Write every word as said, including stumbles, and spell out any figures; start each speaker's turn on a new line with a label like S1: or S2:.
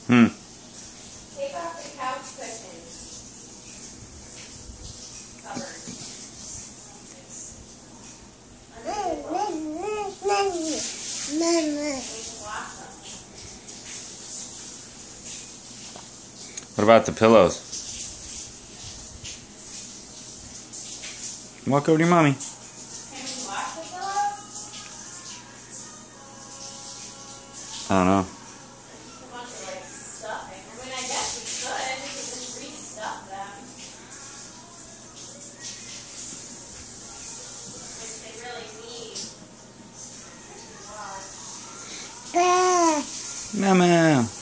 S1: Hmm.
S2: Take off the couch cushion. Covered.
S1: What about the pillows? Walk over to your mommy.
S2: Can we wash the pillows?
S1: I don't know.
S2: Just a bunch of like stuffing. I mean, I guess we could. We could just restuff them. Which they really need. Wow.
S1: Mama.